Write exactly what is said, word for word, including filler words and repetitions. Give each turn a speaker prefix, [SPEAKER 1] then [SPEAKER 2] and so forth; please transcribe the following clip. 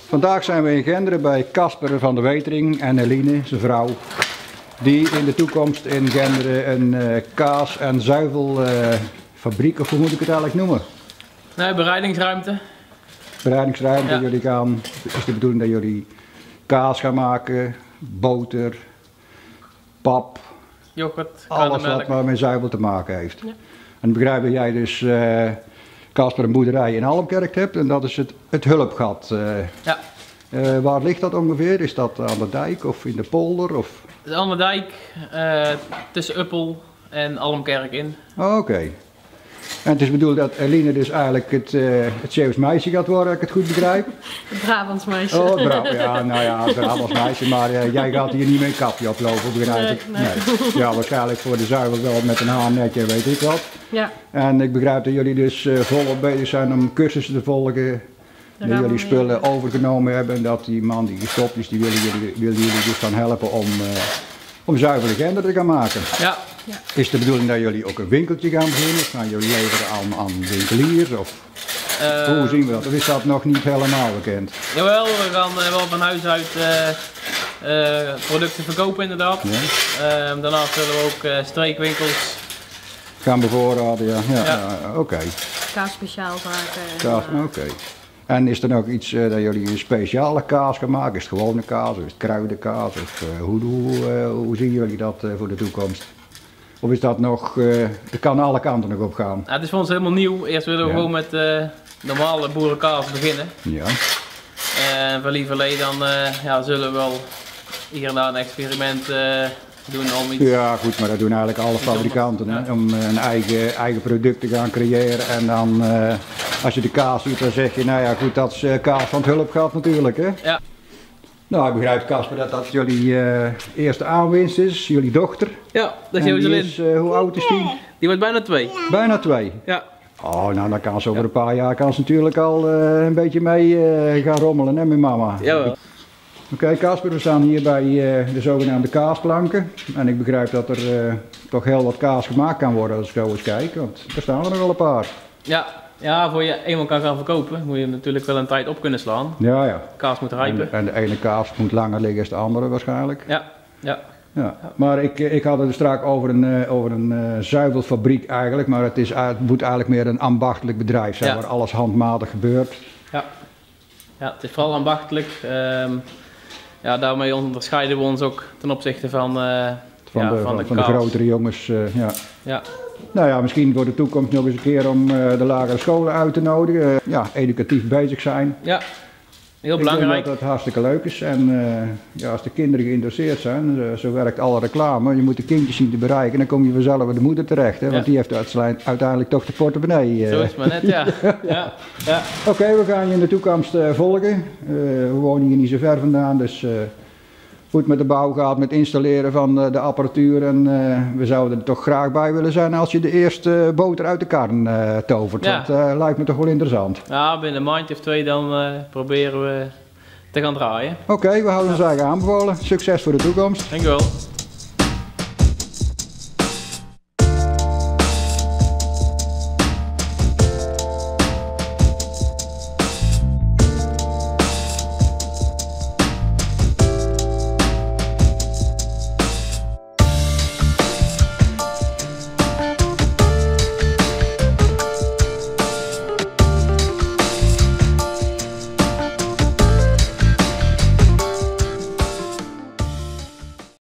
[SPEAKER 1] Vandaag zijn we in Genderen bij Casper van der Wetering en Eline, zijn vrouw, die in de toekomst in Genderen een uh, kaas- en zuivelfabriek, uh, of hoe moet ik het eigenlijk noemen?
[SPEAKER 2] Nee, bereidingsruimte.
[SPEAKER 1] Bereidingsruimte,
[SPEAKER 2] Ja.
[SPEAKER 1] jullie gaan, het is de bedoeling dat jullie kaas gaan maken, boter, pap,
[SPEAKER 2] Yoghurt,
[SPEAKER 1] alles
[SPEAKER 2] melk.
[SPEAKER 1] wat maar met zuivel te maken heeft.
[SPEAKER 2] Ja.
[SPEAKER 1] En begrijp dat jij dus uh, Casper een boerderij in Almkerk hebt en dat is het, het Hulpgat. Uh,
[SPEAKER 2] Ja.
[SPEAKER 1] uh, waar ligt dat ongeveer? Is dat aan de dijk of in de polder? Of?
[SPEAKER 2] Het is aan de dijk, uh, tussen Uppel en Almkerk in.
[SPEAKER 1] Oh, oké. Okay. En het is bedoeld dat Eline dus eigenlijk het, uh, het Zeeuws meisje gaat worden, als ik het goed begrijp.
[SPEAKER 3] Het Brabants meisje.
[SPEAKER 1] Oh, Brabant, ja, nou ja, het Brabants meisje, maar uh, jij gaat hier niet met een kapje oplopen, begrijp ik?
[SPEAKER 3] Nee, nee.
[SPEAKER 1] Nee. Ja, waarschijnlijk voor de zuivel wel met een haarnetje, weet ik wat.
[SPEAKER 3] Ja.
[SPEAKER 1] En ik begrijp dat jullie dus uh, volop bezig zijn om cursussen te volgen, dat jullie spullen mee. overgenomen hebben en dat die man die gestopt is, die willen jullie, willen jullie dus gaan helpen om, uh, om zuivele Genderen te gaan maken.
[SPEAKER 2] Ja.
[SPEAKER 3] Ja.
[SPEAKER 1] Is de bedoeling dat jullie ook een winkeltje gaan beginnen? Of gaan jullie leveren aan, aan winkeliers? Of uh, hoe zien we dat? Of is dat nog niet helemaal bekend?
[SPEAKER 2] Jawel, we gaan uh, wel van huis uit uh, uh, producten verkopen inderdaad. Ja. Uh, daarnaast willen we ook uh, streekwinkels
[SPEAKER 1] gaan bevoorraden, ja. ja,
[SPEAKER 2] ja.
[SPEAKER 1] uh, Oké. Okay.
[SPEAKER 3] Kaas speciaalzaken.
[SPEAKER 1] Kaas, oké. Okay. En is er nog iets uh, dat jullie een speciale kaas gaan maken? Is het gewone kaas of is het kruidenkaas? Of, uh, hoe, hoe, uh, hoe zien jullie dat uh, voor de toekomst? Of is dat nog, uh, er kan alle kanten nog op gaan?
[SPEAKER 2] Ja, het is voor ons helemaal nieuw. Eerst willen we ja. gewoon met uh, normale boerenkaas beginnen.
[SPEAKER 1] Ja.
[SPEAKER 2] En van lieverlee dan uh, ja, zullen we wel hier en daar een experiment uh, doen om iets...
[SPEAKER 1] Ja goed, maar dat doen eigenlijk alle fabrikanten, hè? Ja. Om uh, een eigen, eigen product te gaan creëren. En dan, uh, als je de kaas ziet, dan zeg je, nou ja goed, dat is uh, kaas van het Hulpgat natuurlijk, hè?
[SPEAKER 2] Ja.
[SPEAKER 1] Nou, ik begrijp, Casper, dat dat jullie uh, eerste aanwinst is, jullie dochter.
[SPEAKER 2] Ja, dat is Joselin.
[SPEAKER 1] Uh, hoe oud is die?
[SPEAKER 2] Die wordt bijna twee.
[SPEAKER 1] Bijna twee?
[SPEAKER 2] Ja.
[SPEAKER 1] Oh, nou dan kan ze over ja. een paar jaar kan ze natuurlijk al uh, een beetje mee uh, gaan rommelen, hè, met mama.
[SPEAKER 2] Jawel.
[SPEAKER 1] Oké, okay, Casper, we staan hier bij uh, de zogenaamde kaasplanken. En ik begrijp dat er uh, toch heel wat kaas gemaakt kan worden als ik zo eens kijk, want er staan er nog wel een paar.
[SPEAKER 2] Ja. Ja, voor je eenmaal kan gaan verkopen, moet je natuurlijk wel een tijd op kunnen slaan.
[SPEAKER 1] Ja, ja.
[SPEAKER 2] Kaas moet rijpen.
[SPEAKER 1] En de, en de ene kaas moet langer liggen dan de andere waarschijnlijk.
[SPEAKER 2] Ja, ja.
[SPEAKER 1] ja. Maar ik, ik had het er straks over een, over een uh, zuivelfabriek eigenlijk, maar het, is, het moet eigenlijk meer een ambachtelijk bedrijf zijn, ja. waar alles handmatig gebeurt.
[SPEAKER 2] Ja, ja het is vooral ambachtelijk. Um, ja, daarmee onderscheiden we ons ook ten opzichte van, uh,
[SPEAKER 1] van,
[SPEAKER 2] ja,
[SPEAKER 1] de,
[SPEAKER 2] van,
[SPEAKER 1] van,
[SPEAKER 2] de,
[SPEAKER 1] van de grotere jongens. Uh, ja.
[SPEAKER 2] Ja.
[SPEAKER 1] Nou ja, misschien voor de toekomst nog eens een keer om uh, de lagere scholen uit te nodigen. Uh, ja, educatief bezig zijn.
[SPEAKER 2] Ja, heel belangrijk.
[SPEAKER 1] Ik denk dat dat hartstikke leuk is. En uh, ja, als de kinderen geïnteresseerd zijn, uh, zo werkt alle reclame. Je moet de kindjes zien te bereiken, dan kom je vanzelf bij de moeder terecht. Hè, want ja. die heeft uiteindelijk toch de portemonnee. Uh.
[SPEAKER 2] Zo is het maar net, ja. ja. ja.
[SPEAKER 1] Oké, okay, we gaan je in de toekomst uh, volgen. Uh, we wonen hier niet zo ver vandaan, dus... Uh, hoe het met de bouw gaat, met installeren van de, de apparatuur en uh, we zouden er toch graag bij willen zijn als je de eerste boter uit de karn uh, tovert. Ja. Dat uh, lijkt me toch wel interessant.
[SPEAKER 2] Ja, binnen een maandje of twee dan uh, proberen we te gaan draaien.
[SPEAKER 1] Oké, okay, we houden ons eigen aanbevolen. Succes voor de toekomst.
[SPEAKER 2] Dank u wel.